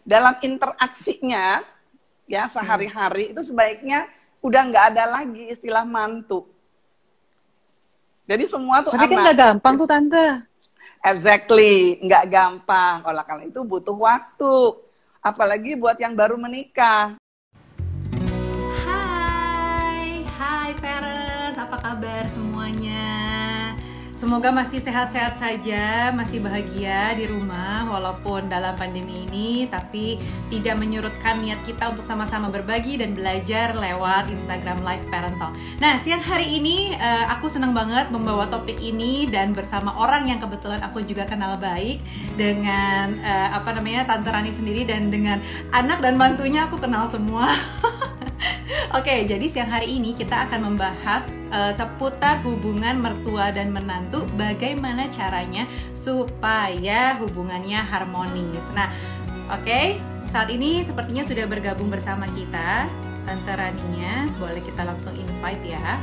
dalam interaksinya ya sehari-hari itu sebaiknya udah nggak ada lagi istilah mantu. Jadi semua tuh Tapi anak. kan nggak gampang tuh Tante. Exactly, nggak gampang. Oleh karena itu butuh waktu. Apalagi buat yang baru menikah. Hai parents, apa kabar semuanya? Semoga masih sehat-sehat saja, masih bahagia di rumah walaupun dalam pandemi ini, tapi tidak menyurutkan niat kita untuk sama-sama berbagi dan belajar lewat Instagram Live Parental. Nah, siang hari ini aku senang banget membawa topik ini dan bersama orang yang kebetulan aku juga kenal baik dengan Tante Rani sendiri, dan dengan anak dan mantunya aku kenal semua. Oke, jadi siang hari ini kita akan membahas seputar hubungan mertua dan menantu, bagaimana caranya supaya hubungannya harmonis. Nah, oke, saat ini sepertinya sudah bergabung bersama kita Tante Raninya, boleh kita langsung invite ya.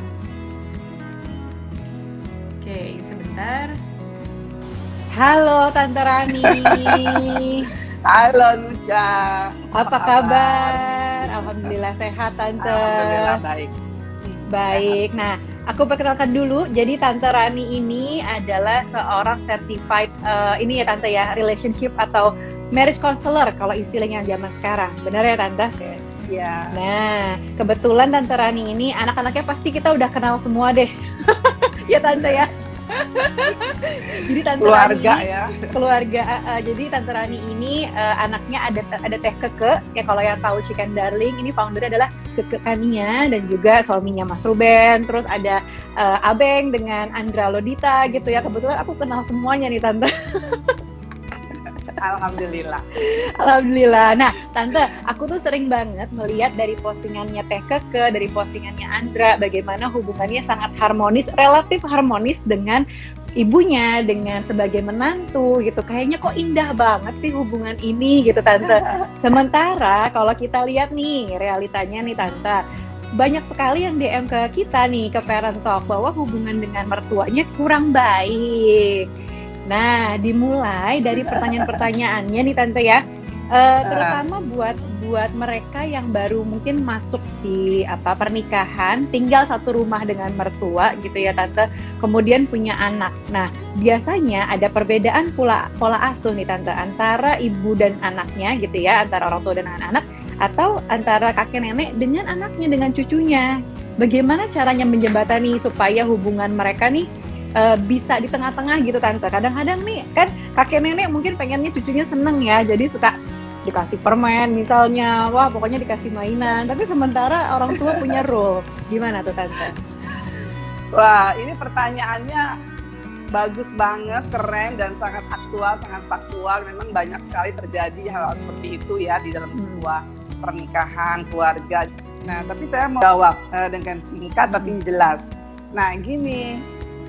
Oke, sebentar. Halo Tante Rani. Halo Nucha. Apa kabar? Alhamdulillah sehat Tante. Alhamdulillah baik. Baik. Nah, aku perkenalkan dulu. Jadi Tante Rani ini adalah seorang certified ini ya Tante ya, relationship atau marriage counselor kalau istilahnya zaman sekarang. Benar ya Tante? Ya. Nah, kebetulan Tante Rani ini anak-anaknya pasti kita udah kenal semua deh. Ya Tante ya. Jadi Tante Keluarga Rani ini, ya. Keluarga. Jadi Tante Rani ini anaknya ada Teh Keke. Ya kalau yang tahu Chicken Darling, ini foundernya adalah Keke Kania dan juga suaminya Mas Ruben. Terus ada Abeng dengan Andra Lodita gitu ya. Kebetulan aku kenal semuanya nih Tante. Alhamdulillah. Alhamdulillah. Nah, Tante, aku tuh sering banget melihat dari postingannya Teh Keke, dari postingannya Andra, bagaimana hubungannya sangat harmonis, relatif harmonis dengan ibunya, dengan sebagai menantu gitu. Kayaknya kok indah banget sih hubungan ini gitu, Tante. Sementara kalau kita lihat nih, realitanya nih, Tante, banyak sekali yang DM ke kita nih, ke Parent Talk, bahwa hubungan dengan mertuanya kurang baik. Nah, dimulai dari pertanyaan-pertanyaannya nih Tante ya, terutama buat mereka yang baru mungkin masuk di pernikahan, tinggal satu rumah dengan mertua gitu ya Tante, kemudian punya anak. Nah, biasanya ada perbedaan pola asuh nih Tante, antara ibu dan anaknya gitu ya, antara orang tua dan anak, atau antara kakek nenek dengan anaknya, dengan cucunya. Bagaimana caranya menjembatani supaya hubungan mereka nih bisa di tengah-tengah gitu Tante. Kadang-kadang nih kan kakek nenek mungkin pengennya cucunya seneng ya, jadi suka dikasih permen misalnya, wah pokoknya dikasih mainan, tapi sementara orang tua punya rule. Gimana tuh Tante? Wah, ini pertanyaannya bagus banget, keren dan sangat aktual, sangat faktual. Memang banyak sekali terjadi hal seperti itu ya di dalam sebuah pernikahan, keluarga. Nah, tapi saya mau jawab dengan singkat tapi jelas. Nah, gini,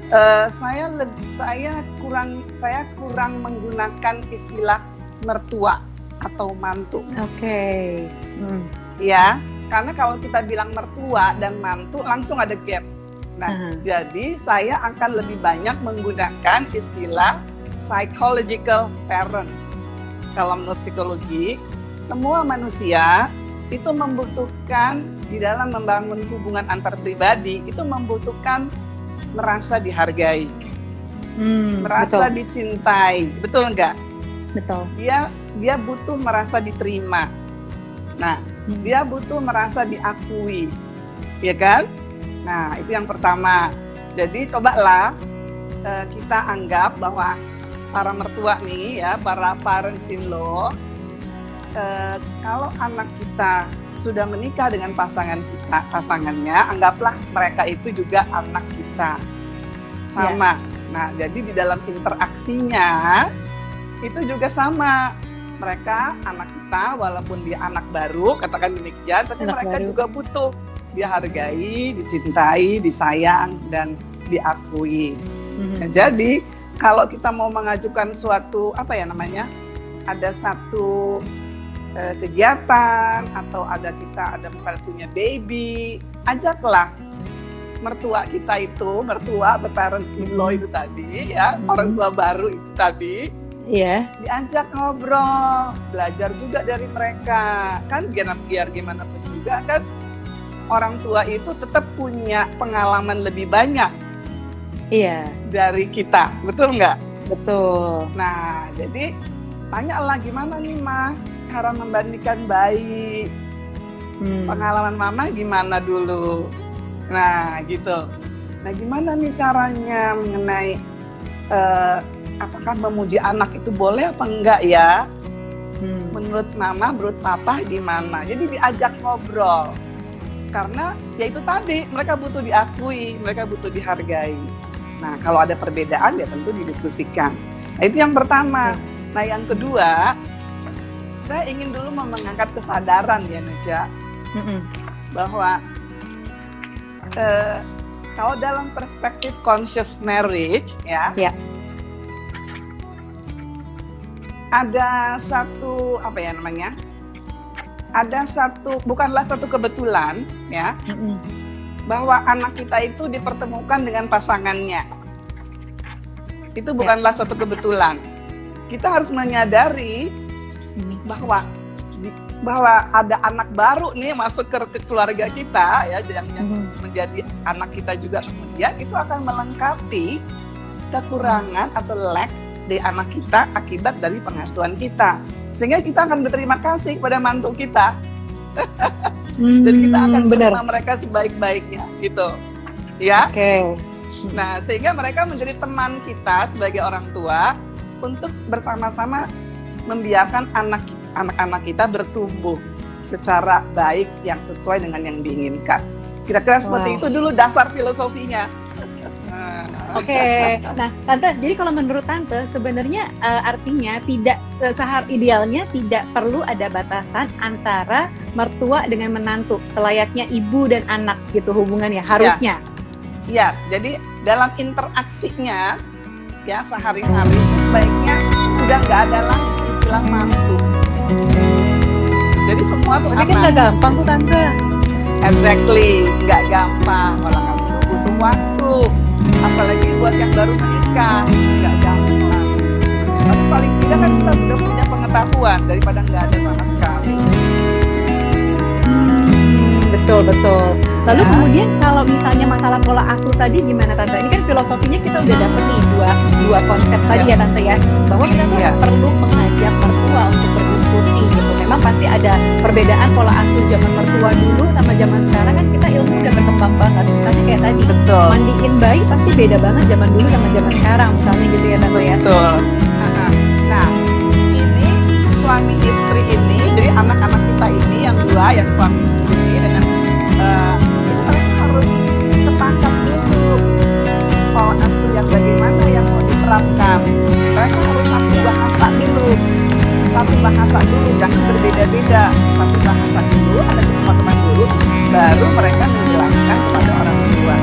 saya kurang menggunakan istilah mertua atau mantu. Oke. Ya, karena kalau kita bilang mertua dan mantu langsung ada gap. Nah, jadi saya akan lebih banyak menggunakan istilah psychological parents. Kalau menurut psikologi, semua manusia itu membutuhkan, di dalam membangun hubungan antar pribadi, itu membutuhkan merasa dihargai, merasa betul. dicintai, betul nggak? Betul. Dia butuh merasa diterima. Nah, dia butuh merasa diakui, ya kan? Nah, itu yang pertama. Jadi cobalah kita anggap bahwa para mertua nih ya, para parents in law, kalau anak kita sudah menikah dengan pasangannya, anggaplah mereka itu juga anak kita. Sama. Nah, jadi di dalam interaksinya itu juga sama. Mereka anak kita, walaupun dia anak baru, katakan demikian, tapi mereka juga butuh dihargai, dicintai, disayang, dan diakui. Nah, jadi kalau kita mau mengajukan suatu ada satu kegiatan atau kita ada misalnya punya baby, ajaklah mertua kita itu, mertua atau parents in law itu tadi ya, orang tua baru itu tadi, Iya. diajak ngobrol, belajar juga dari mereka. Kan biar gimana pun juga kan orang tua itu tetap punya pengalaman lebih banyak Iya, dari kita, betul nggak? betul. Nah, jadi tanyalah gimana nih Ma cara membandingkan bayi, pengalaman Mama gimana dulu. Nah, gitu. Nah, gimana nih caranya mengenai apakah memuji anak itu boleh apa enggak ya? Menurut Mama, menurut Papa gimana? Jadi diajak ngobrol. Karena ya itu tadi, mereka butuh diakui, mereka butuh dihargai. Nah, kalau ada perbedaan ya tentu didiskusikan. Nah, itu yang pertama. Nah, yang kedua, saya ingin dulu mengangkat kesadaran ya Neja, bahwa kalau dalam perspektif conscious marriage ya, ada satu bukanlah satu kebetulan ya, bahwa anak kita itu dipertemukan dengan pasangannya. Itu bukanlah suatu kebetulan. Kita harus menyadari bahwa ada anak baru nih masuk ke keluarga kita ya, yang menjadi anak kita juga kemudian itu akan melengkapi kekurangan atau lack dari anak kita akibat dari pengasuhan kita. Sehingga kita akan berterima kasih kepada mantu kita. Dan kita akan menerima mereka sebaik-baiknya gitu. Ya. Nah, sehingga mereka menjadi teman kita sebagai orang tua untuk bersama-sama membiarkan anak-anak kita bertumbuh secara baik yang sesuai dengan yang diinginkan. Kira-kira seperti itu dulu dasar filosofinya. Nah Tante, jadi kalau menurut Tante sebenarnya artinya tidak idealnya tidak perlu ada batasan antara mertua dengan menantu, selayaknya ibu dan anak gitu hubungannya harusnya. Ya, jadi dalam interaksinya ya sehari-hari sebaiknya sudah nggak ada lagi istilah mantu. Jadi semua tuh kan nggak gampang tuh Tante. Exactly, nggak gampang. Malah kamu butuh waktu. Apalagi buat yang baru menikah, nggak gampang. Tapi paling tidak kan kita sudah punya pengetahuan daripada nggak ada sama sekali. Betul. Lalu kemudian kalau misalnya masalah pola asuh tadi gimana Tante? Ini kan filosofinya kita udah dapet nih dua konsep tadi ya Tante ya, bahwa kita tuh perlu mengajak mertua untuk berdiskusi gitu. Memang pasti ada perbedaan pola asuh zaman mertua dulu sama zaman sekarang, kan kita ilmu udah berkembang banget. Tapi kayak tadi, mandiin bayi pasti beda banget zaman dulu sama zaman sekarang misalnya gitu ya Tante ya. Betul. Nah, ini suami istri ini, jadi anak-anak kita ini yang dua, yang suami istri ini dengan itu mereka harus sepakat dulu pola asuh yang bagaimana yang mau diterapkan. Mereka harus satu bahasa dulu, jangan berbeda-beda. Satu bahasa dulu, ada kesepakatan dulu, baru mereka menjelaskan kepada orang tua.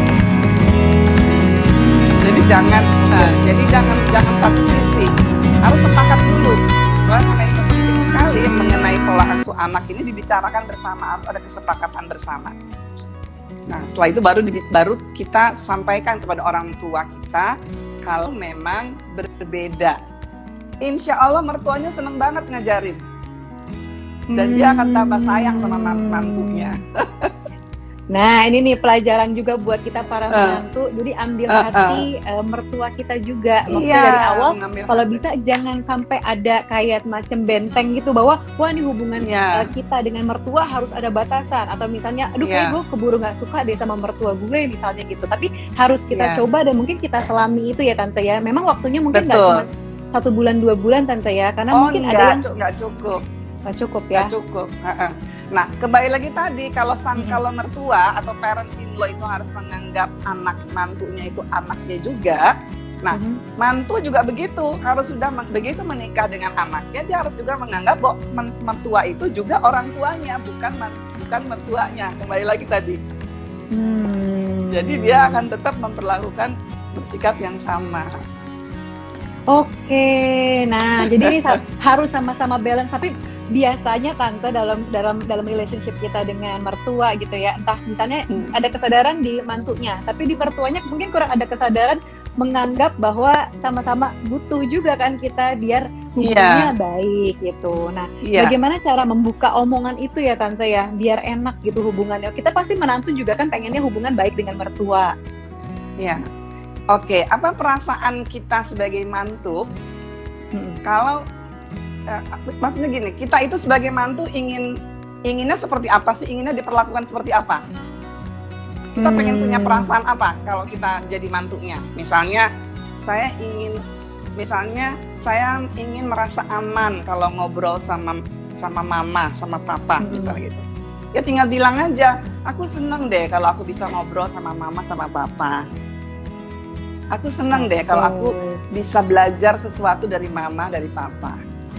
Jadi jangan satu sisi, harus sepakat dulu. Karena itu penting sekali mengenai pola asuh anak ini dibicarakan bersama, harus ada kesepakatan bersama. Nah, setelah itu baru kita sampaikan kepada orang tua kita kalau memang berbeda. Insya Allah mertuanya seneng banget ngajarin. Dan dia akan tambah sayang sama mantunya. Nah, ini nih pelajaran juga buat kita para menantu. Jadi ambil hati mertua kita juga. Maksudnya dari awal kalau bisa jangan sampai ada kayak macam benteng gitu bahwa wah ini hubungan kita dengan mertua harus ada batasan, atau misalnya aduh kayak gue keburu nggak suka deh sama mertua gue misalnya gitu. Tapi harus kita coba dan mungkin kita selami itu ya Tante ya. Memang waktunya mungkin nggak cuma 1 bulan 2 bulan Tante ya, karena mungkin ada yang nggak cukup ya. Nggak cukup. Nah, kembali lagi tadi kalau mertua atau parent in law itu harus menganggap anak mantunya itu anaknya juga. Nah, mantu juga begitu, harus sudah begitu menikah dengan anaknya, dia harus juga menganggap bahwa mertua itu juga orang tuanya, bukan mertuanya. Kembali lagi tadi. Jadi dia akan tetap memperlakukan bersikap yang sama. Oke, nah jadi ini harus sama-sama balance. Tapi biasanya Tante dalam relationship kita dengan mertua gitu ya, entah misalnya ada kesadaran di mantunya, tapi di mertuanya mungkin kurang ada kesadaran menganggap bahwa sama-sama butuh juga kan kita biar hubungannya baik gitu. Nah, bagaimana cara membuka omongan itu ya Tante ya, biar enak gitu hubungannya. Kita pasti menantu juga kan pengennya hubungan baik dengan mertua. Iya. Oke, apa perasaan kita sebagai mantu? Kalau maksudnya gini, kita itu sebagai mantu inginnya seperti apa sih? Inginnya diperlakukan seperti apa? Kita pengen punya perasaan apa kalau kita jadi mantunya? Misalnya saya ingin merasa aman kalau ngobrol sama mama, sama papa, misalnya gitu. Ya tinggal bilang aja, aku seneng deh kalau aku bisa ngobrol sama mama, sama papa. Aku seneng deh kalau aku bisa belajar sesuatu dari mama, dari papa.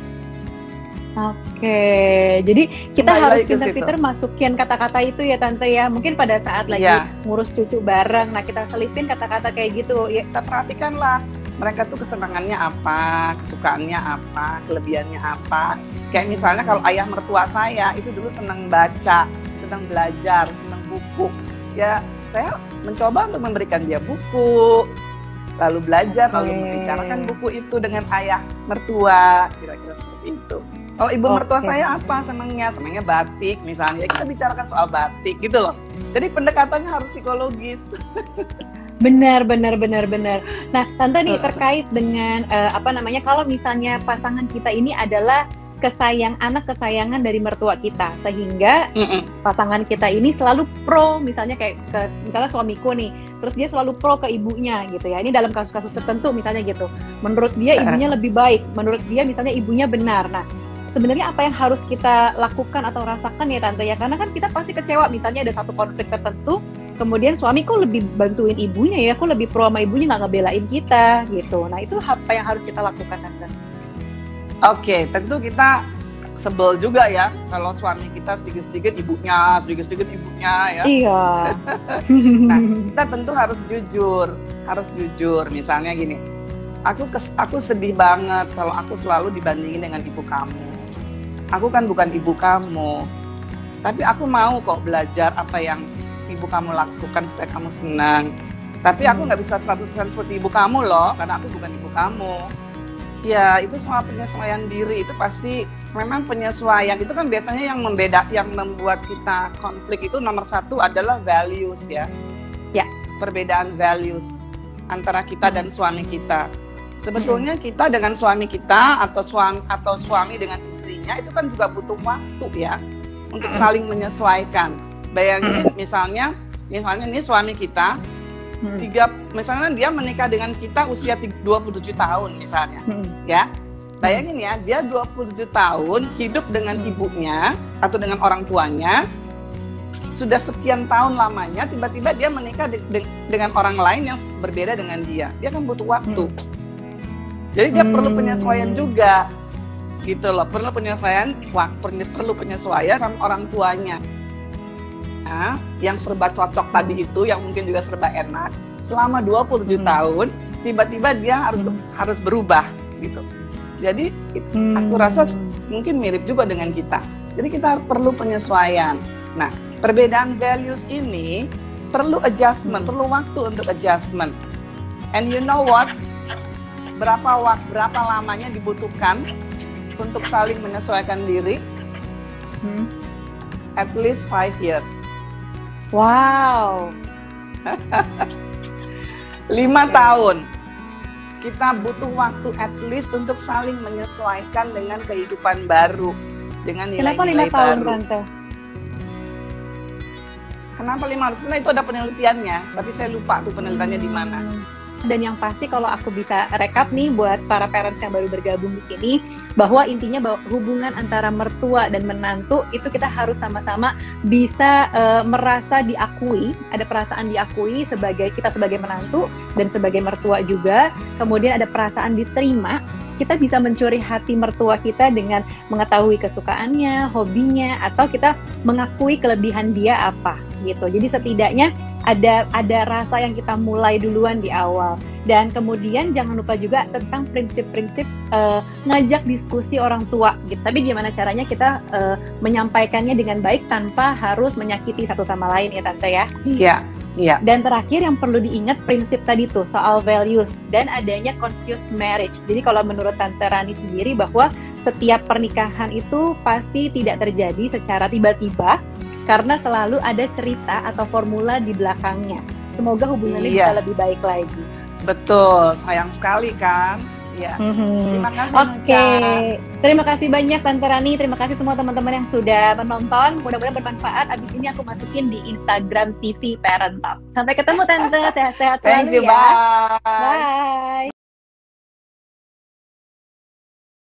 Oke, jadi kita harus pintar-pintar masukin kata-kata itu ya Tante ya. Mungkin pada saat lagi ngurus cucu bareng, nah kita selipin kata-kata kayak gitu. Ya, kita perhatikanlah mereka tuh kesenangannya apa, kesukaannya apa, kelebihannya apa. Kayak misalnya kalau ayah mertua saya itu dulu senang baca, senang belajar, senang buku. Ya saya mencoba untuk memberikan dia buku, lalu belajar, lalu membicarakan buku itu dengan ayah mertua, kira-kira seperti itu. Kalau ibu mertua saya apa senangnya batik misalnya, kita bicarakan soal batik gitu loh. Jadi pendekatannya harus psikologis. Benar. Nah, Tante nih terkait dengan kalau misalnya pasangan kita ini adalah anak kesayangan dari mertua kita, sehingga pasangan kita ini selalu pro, misalnya misalnya suamiku nih, terus dia selalu pro ke ibunya gitu ya. Ini dalam kasus-kasus tertentu misalnya gitu. Menurut dia ibunya lebih baik, menurut dia misalnya ibunya benar. Nah, sebenarnya apa yang harus kita lakukan atau rasakan ya Tante ya, karena kan kita pasti kecewa misalnya ada satu konflik tertentu, kemudian suami kok lebih bantuin ibunya ya, kok lebih pro sama ibunya, nggak ngebelain kita gitu. Nah itu apa yang harus kita lakukan Tante? Oke, tentu kita sebel juga ya kalau suami kita sedikit-sedikit ibunya ya. Iya. Nah kita tentu harus jujur. Misalnya gini, aku sedih banget kalau aku selalu dibandingin dengan ibu kamu. Aku kan bukan ibu kamu, tapi aku mau kok belajar apa yang ibu kamu lakukan supaya kamu senang. Tapi aku nggak bisa 100% seperti ibu kamu loh, karena aku bukan ibu kamu. Ya, itu soal penyesuaian diri, itu pasti memang penyesuaian. Itu kan biasanya yang membuat kita konflik itu nomor satu adalah values ya. Ya, perbedaan values antara kita dan suami kita. Sebetulnya kita dengan suami kita atau suami dengan istrinya itu kan juga butuh waktu ya untuk saling menyesuaikan. Bayangin misalnya ini suami kita misalnya dia menikah dengan kita usia 27 tahun misalnya, ya. Bayangin ya, dia 27 tahun hidup dengan ibunya atau dengan orang tuanya, sudah sekian tahun lamanya, tiba-tiba dia menikah dengan orang lain yang berbeda dengan dia. Dia kan butuh waktu. Jadi dia perlu penyesuaian juga, gitu loh. Perlu penyesuaian sama orang tuanya. Nah, yang serba cocok tadi itu, yang mungkin juga serba enak, selama 27 tahun, tiba-tiba dia harus berubah, gitu. Jadi aku rasa mungkin mirip juga dengan kita. Jadi kita perlu penyesuaian. Nah, perbedaan values ini perlu adjustment, perlu waktu untuk adjustment. And you know what? Berapa lamanya dibutuhkan untuk saling menyesuaikan diri? At least 5 years. Wow. 5 tahun. Kita butuh waktu at least untuk saling menyesuaikan dengan kehidupan baru, dengan nilai-nilai baru. Kenapa 5 tahun, Tante? Kenapa 5 tahun? Sebenarnya itu ada penelitiannya, tapi saya lupa tuh penelitiannya di mana. Dan yang pasti kalau aku bisa rekap nih buat para parents yang baru bergabung di sini, bahwa intinya bahwa hubungan antara mertua dan menantu itu kita harus sama-sama bisa merasa diakui, ada perasaan diakui kita sebagai menantu dan sebagai mertua juga. Kemudian ada perasaan diterima, kita bisa mencuri hati mertua kita dengan mengetahui kesukaannya, hobinya, atau kita mengakui kelebihan dia apa gitu. Jadi setidaknya ada rasa yang kita mulai duluan di awal. Dan kemudian jangan lupa juga tentang prinsip-prinsip ngajak diskusi orang tua gitu. Tapi gimana caranya kita menyampaikannya dengan baik tanpa harus menyakiti satu sama lain ya Tante ya? Iya. Dan terakhir yang perlu diingat prinsip tadi tuh soal values dan adanya conscious marriage. Jadi kalau menurut Tante Rani sendiri bahwa setiap pernikahan itu pasti tidak terjadi secara tiba-tiba karena selalu ada cerita atau formula di belakangnya. Semoga hubungannya Iya. bisa lebih baik lagi. Betul, sayang sekali kan. Ya. Terima kasih Oke, Nucha. terima kasih banyak Tante Rani, terima kasih semua teman-teman yang sudah menonton. Mudah-mudahan bermanfaat. Abis ini aku masukin di Instagram TV Parent Talk. Sampai ketemu Tante, sehat-sehat Thank selalu you, ya. bye. Bye.